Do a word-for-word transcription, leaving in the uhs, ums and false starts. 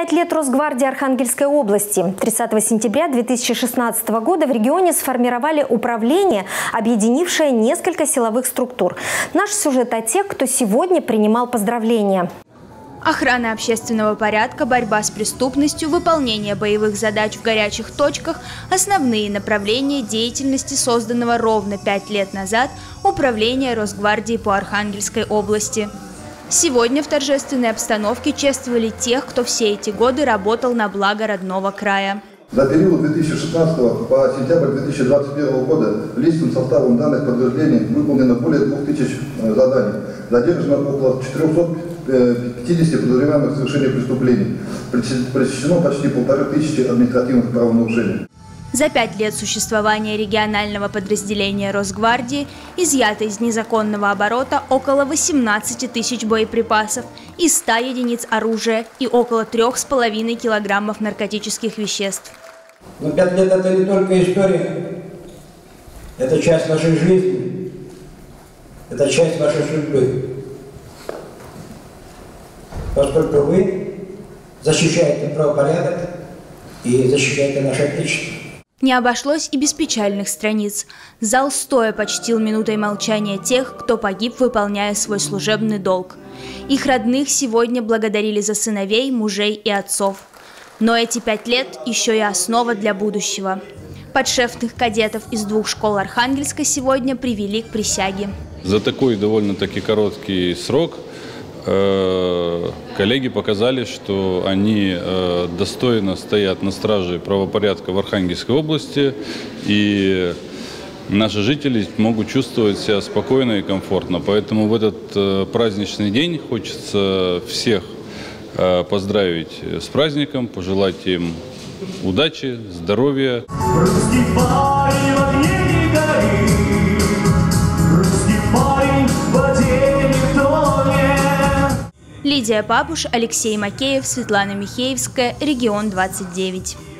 Пять лет Росгвардии Архангельской области. тридцатого сентября две тысячи шестнадцатого года в регионе сформировали управление, объединившее несколько силовых структур. Наш сюжет о тех, кто сегодня принимал поздравления. Охрана общественного порядка, борьба с преступностью, выполнение боевых задач в горячих точках – основные направления деятельности созданного ровно пять лет назад Управления Росгвардии по Архангельской области. Сегодня в торжественной обстановке чествовали тех, кто все эти годы работал на благо родного края. За период две тысячи шестнадцатого по сентябрь две тысячи двадцать первого года личным составом данных подразделений выполнено более двух тысяч заданий. Задержано около четырёхсот пятидесяти подозреваемых в совершении преступлений. Пресечено почти полторы тысячи административных правонарушений. За пять лет существования регионального подразделения Росгвардии изъято из незаконного оборота около восемнадцати тысяч боеприпасов и ста единиц оружия и около трех с половиной килограммов наркотических веществ. Но пять лет – это не только история, это часть нашей жизни, это часть нашей судьбы. Поскольку вы защищаете правопорядок и защищаете наше Отечество. Не обошлось и без печальных страниц. Зал стоя почтил минутой молчания тех, кто погиб, выполняя свой служебный долг. Их родных сегодня благодарили за сыновей, мужей и отцов. Но эти пять лет еще и основа для будущего. Подшефных кадетов из двух школ Архангельска сегодня привели к присяге. За такой довольно-таки короткий срок коллеги показали, что они достойно стоят на страже правопорядка в Архангельской области, и наши жители могут чувствовать себя спокойно и комфортно. Поэтому в этот праздничный день хочется всех поздравить с праздником, пожелать им удачи, здоровья. Лидия Папуш, Алексей Макеев, Светлана Михеевская, Регион двадцать девять.